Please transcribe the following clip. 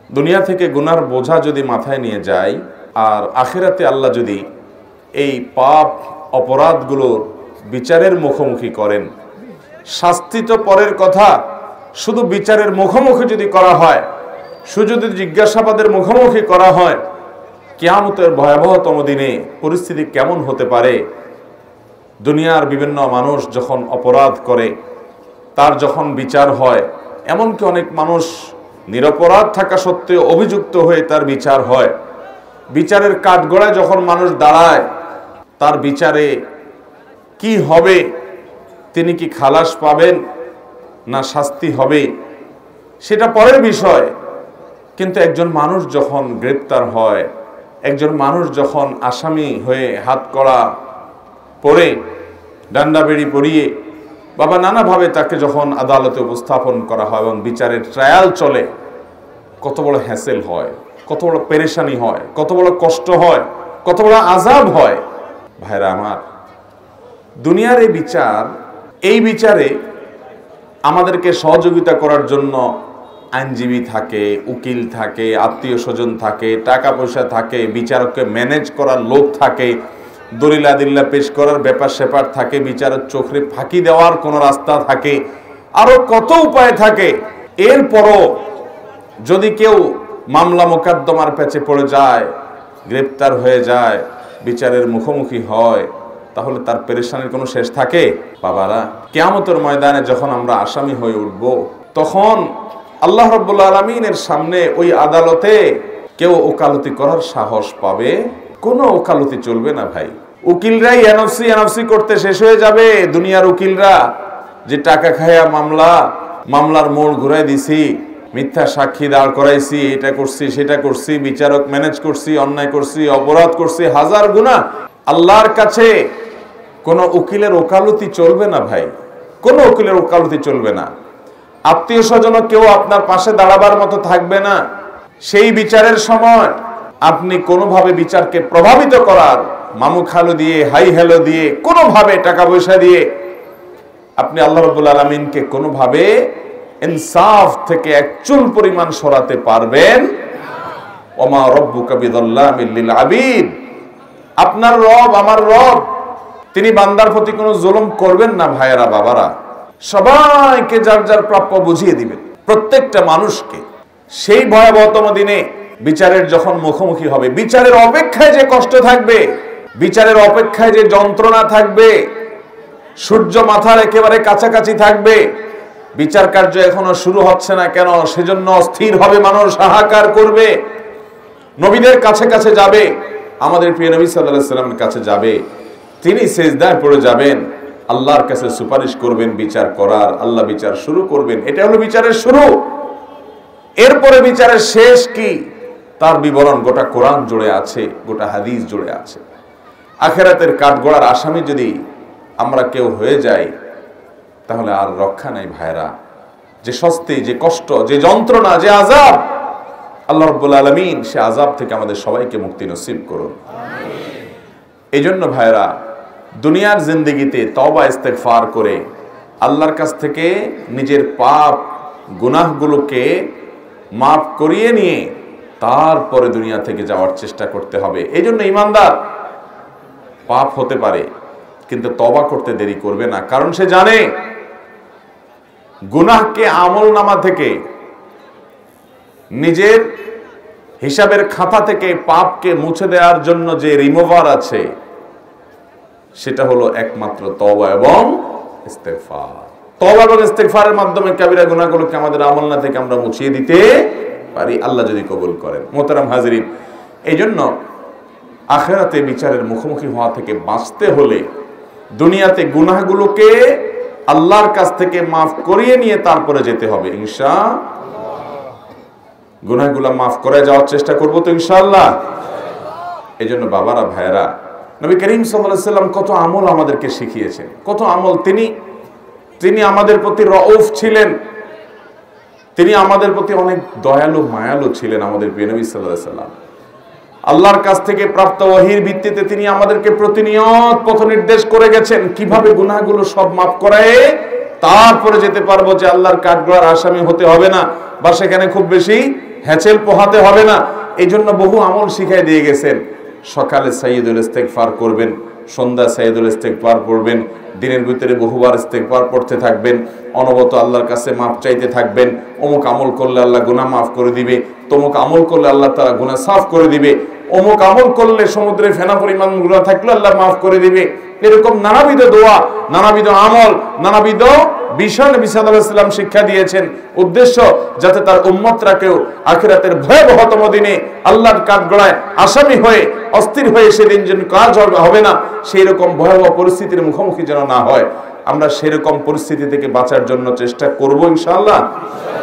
দুনিয়া থেকে গুনার বোঝা যদি মাথায় নিয়ে যায়, আর আখিরাতে আল্লাহ যদি এই পাপ অপরাধগুলোর বিচারের মুখোমুখি করেন, শাস্তি তো পরের কথা, শুধু বিচারের মুখোমুখি যদি করা হয়, শুধু যদি জিজ্ঞাসাবাদের মুখোমুখি করা হয়, কিয়ামতের ভয়াবহতম দিনে পরিস্থিতি কেমন হতে পারে। দুনিয়ার বিভিন্ন মানুষ যখন অপরাধ করে তার যখন বিচার হয়, এমনকি অনেক মানুষ নিরপরাধ থাকা সত্ত্বেও অভিযুক্ত হয়ে তার বিচার হয়, বিচারের কাঠগড়ায় যখন মানুষ দাঁড়ায়, তার বিচারে কি হবে, তিনি কি খালাস পাবেন না শাস্তি হবে, সেটা পরের বিষয়। কিন্তু একজন মানুষ যখন গ্রেপ্তার হয়, একজন মানুষ যখন আসামি হয়ে হাতকড়া পরে ডান্ডা বেড়ি পরিয়ে বাবা নানাভাবে তাকে যখন আদালতে উপস্থাপন করা হয় এবং বিচারের ট্রায়াল চলে, কত বড় হ্যাসেল হয়, কত বড় পেরেশানি হয়, কত বড় কষ্ট হয়, কত বড় আযাব হয়। ভাইরা আমার, দুনিয়ার এই বিচারে আমাদেরকে সহযোগিতা করার জন্য আইনজীবী থাকে, উকিল থাকে, আত্মীয় স্বজন থাকে, টাকা পয়সা থাকে, বিচারককে ম্যানেজ করার লোক থাকে, দলিল আদিল্লা পেশ করার ব্যাপার স্যাপার থাকে, বিচারের চোখে ফাঁকি দেওয়ার কোনো রাস্তা থাকে, আরো কত উপায় থাকে। এরপরও যদি কেউ মামলা মোকদ্দমার পেছে পড়ে যায়, গ্রেপ্তার হয়ে যায়, বিচারের মুখোমুখি হয়, তাহলে তার পেরেশানির কোনো শেষ থাকে? বাবারা, কিয়ামতের ময়দানে যখন আমরা আসামি হয়ে উঠব, তখন আল্লাহ রাব্বুল আলামিনের সামনে ওই আদালতে কেউ ওকালতি করার সাহস পাবে? কোনো ওকালতি চলবে না ভাই। উকিলরাই এনওসি করতে শেষ হয়ে যাবে। দুনিয়ার উকিলরা যে টাকা খায়া মামলার মোড় ঘুরাই দিছি, মিথ্যা সাক্ষী দাঁড় করাইছি, এটা করছি সেটা করছি, বিচারক ম্যানেজ করছি, অন্যায় করছি, অপরাধ করছি, হাজার গুনাহ। আল্লাহর কাছে কোন উকিলের ওকালতি চলবে না ভাই, কোন উকিলের ওকালতি চলবে না। আত্মীয় স্বজন কেউ আপনার পাশে দাঁড়াবার মতো থাকবে না। সেই বিচারের সময় আপনি কোনোভাবে বিচারকে প্রভাবিত করার, মামু খালু দিয়ে, হাই হ্যালো দিয়ে, কোনোভাবে টাকা পয়সা দিয়ে আপনি আল্লাহ রাব্বুল আলামিনকে কোনোভাবে ইনসাফ থেকে এক চুল পরিমাণ সরাতে পারবেন? ওমা রব্বুকা বিযাল্লামিল লিল আবিদ। আপনার রব, আমার রব, তিনি বান্দার প্রতি কোনো জুলুম করবেন না। ভাইয়েরা, বাবারা, সবাইকে যার যার প্রাপ্য বুঝিয়ে দিবেন, প্রত্যেকটা মানুষকে। সেই ভয়াবহতম দিনে বিচারের যখন মুখোমুখি হবে, বিচারের অপেক্ষায় যে কষ্ট থাকবে, বিচারের অপেক্ষায় যে যন্ত্রণা থাকবে, সূর্য মাথার একেবারে কাছাকাছি থাকবে, বিচার কার্য এখনো শুরু হচ্ছে না কেন, সেজন্য অস্থির হবে মানুষ, হাহাকার করবে, নবীদের কাছে কাছে যাবে, আমাদের প্রিয় নবী সাল্লাল্লাহু আলাইহি ওয়াসাল্লামের কাছে যাবে, তিনি সিজদায় পড়ে যাবেন, আল্লাহর কাছে সুপারিশ করবেন বিচার করার, আল্লাহ বিচার শুরু করবেন। এটা হলো বিচারের শুরু। এরপরে বিচারের শেষ কি, তার বিবরণ গোটা কোরআন জুড়ে আছে, গোটা হাদিস জুড়ে আছে। আখিরাতের কাঠগড়ার আসামি যদি আমরা কেউ হয়ে যাই, তাহলে আর রক্ষা নাই ভাইরা। যে শাস্তি, যে কষ্ট, যে যন্ত্রণা, যে আযাব, আল্লাহ রাব্বুল আলামিন সে আযাব থেকে আমাদের সবাইকে মুক্তি নসিব করুন। এই জন্য ভাইরা, দুনিয়ার জিন্দেগিতে তওবা ইস্তেগফার করে আল্লাহর কাছ থেকে নিজের পাপ গুনাহগুলোকে মাফ করিয়ে নিয়ে তারপরে দুনিয়া থেকে যাওয়ার চেষ্টা করতে হবে। এই জন্য ইমানদার পাপ হতে পারে, কিন্তু তওবা করতে দেরি করবে না, কারণ সে জানে গুনাহকে আমলনামা থেকে, নিজের হিসাবের খাতা থেকে পাপকে মুছে দেওয়ার জন্য যে রিমুভার আছে, সেটা হলো একমাত্র তওবা এবং ইস্তেগফার। তওবা এবং ইস্তেগফারের মাধ্যমে কাবিরা গুনাহগুলোকে আমাদের আমলনামা থেকে আমরা মুছিয়ে দিতে পারি, আল্লাহ যদি কবুল করেন। মোহতারাম হাজিরিন, এই জন্য আখিরাতে বিচারের মুখোমুখি হওয়া থেকে বাঁচতে হলে দুনিয়াতে গুনাহগুলোকে আল্লাহর কাছ থেকে মাফ করিয়ে নিয়ে তারপরে যেতে হবে ইনশাআল্লাহ। গুনাহগুলো মাফ করে যাওয়ার চেষ্টা করব তো ইনশাআল্লাহ। এই জন্য বাবারা, ভাইয়েরা, নবী করিম সাল্লাল্লাহু আলাইহি ওয়াসাল্লাম কত আমল আমাদেরকে শিখিয়েছেন, কত আমল। তিনি আমাদের প্রতি রউফ ছিলেন, তিনি আমাদের প্রতি অনেক দয়ালু মায়ালু ছিলেন। আমাদের প্রিয় নবী সাল্লাল্লাহু আলাইহি ওয়াসাল্লাম আল্লাহর কাছ থেকে প্রাপ্ত ওহীর ভিত্তিতে তিনি আমাদেরকে প্রতিনিয়ত পথ নির্দেশ করে গেছেন কিভাবে গুনাহগুলো সব মাফ করায় তারপরে যেতে পারবো যে আল্লাহর কাঠগড়ার আসামি হতে হবে না, বা সেখানে খুব বেশি হ্যাচেল পোহাতে হবে না। এই জন্য বহু আমল শিখাই দিয়ে গেছেন। সকালে সাইয়্যিদুল ইস্তেগফার করবেন, সন্ধ্যা সাইয়্যিদুল ইস্তেগফার পড়বেন, দিনের ভিতরে বহুবার ইস্তেগফার পড়তে থাকবেন, অনবরত আল্লাহর কাছে মাফ চাইতে থাকবেন। অমুক আমল করলে আল্লাহ গুনাহ মাফ করে দিবে, তমুক আমল করলে আল্লাহ তাআলা গুনাহ সাফ করে দিবে, অমুক আমল করলে সমুদ্রে ফেনা পরিমাণ গুনাহ থাকলে আল্লাহ মাফ করে দিবে। এরকম নানাবিধ দোয়া, নানাবিধ আমল, নানাবিধ বিষয় নবী সাল্লাল্লাহু আলাইহি ওয়াসাল্লাম শিক্ষা দিয়েছেন। উদ্দেশ্য যাতে তার উম্মতরা কেউ আখিরাতের ভয়াবহতম দিনে আল্লাহর কাঠগড়ায় আসামি হয়ে অস্থির হয়ে সেদিন যেন কাজ হবে না, সেই রকম ভয়াবহ পরিস্থিতির মুখোমুখি যেন না হয়। আমরা সেরকম পরিস্থিতি থেকে বাঁচার জন্য চেষ্টা করব ইনশাআল্লাহ।